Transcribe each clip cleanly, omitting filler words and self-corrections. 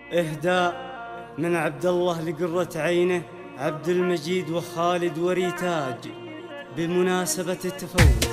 إهداء من عبد الله لقرة عينه عبد المجيد وخالد وريتاج بمناسبة التفوق.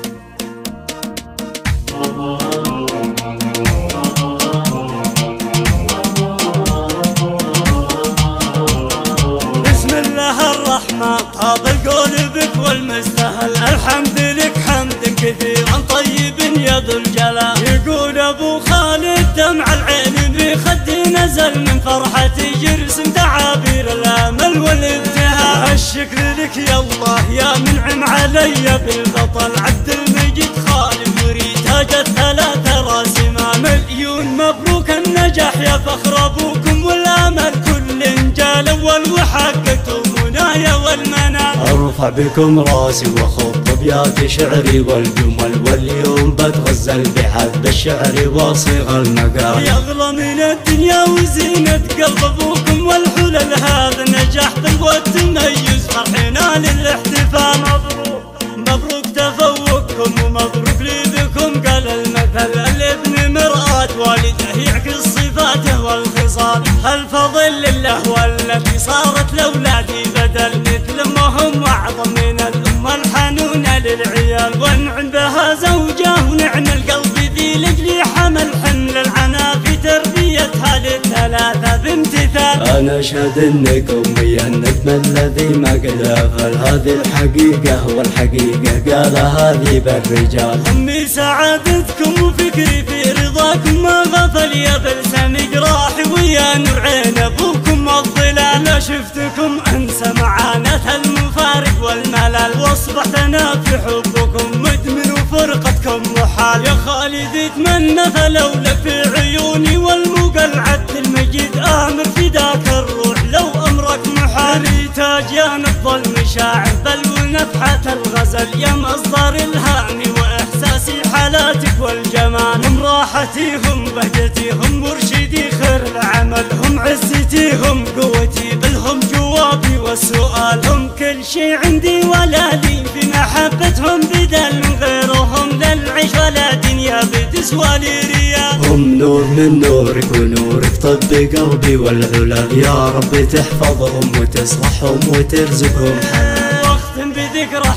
بسم الله الرحمن طاب القول بك والمستهل، الحمد لك حمد كثيرا طيب يا ذو الجلال. يقول ابو خالد دمع العين بخدي نزل من فرحتي يرسم تعابير الامل والابتهال. الشكر لك يا الله يا منعم علي بالبطل، عبد المجيد خالد وريتاج الثلاثة راسمة. مليون مبروك النجاح يا فخر ابوكم والامل كل جال اول وحققتم منايا والمنال. ارفع بكم راسي وخط ابيات شعري والجمل، واليوم بتغزل بحب الشعر وصيغ المقال. يغلى من الدنيا وزينة قلب ابوكم والحلل، هذا نجاح والتميز فرحنا للاحتفال. مبروك مبروك تفوقكم ومبروك لي بكم، قال المثل الابن مرآة والده يعكس صفاته والخصال. الفضل لله والتي صارت لاولادي بدل مثل امهم واعظم من الام الحنونه للعيال. ونعم بها زوجه ونعم القلب ذي لجلي حمل حمل العنا في تربيتها للثلاثه بامتثال. انا اشهد انكم ويا النجم الذي ما قد غفل، هذه الحقيقه والحقيقه قالها ذي بالرجال. همي سعادتكم وفكري في رضاكم ما غفل، يا بلسم جراحي ويا نور عين ابوكم والظلال. لا شفتكم انسى معاناه المفارق والملل، واصبحت انا في حبكم مدمن وفرقتكم محال. يا خالد اتمنى فلولك في عيوني والمقل، عبد المجيد امر في ذاك الروح لو امرك محال. ريتاج يا نبض المشاعر بل ونفحة الغزل، يا مصدر الهامي واحساسي حالاتك والجمال. هم راحتي هم بهجتي هم مرشدي خير العمل، هم عزتي هم قوتي بلهم جوابي والسؤال. هم كل شي عندي ولا لي في محبتهم بدل من غيرهم، للعيش ولا دنيا بتسوى لي ريال. هم نور من نورك ونورك طب قلبي والعلل، يا رب تحفظهم وتصلحهم وترزقهم حلال. واختم بذكرى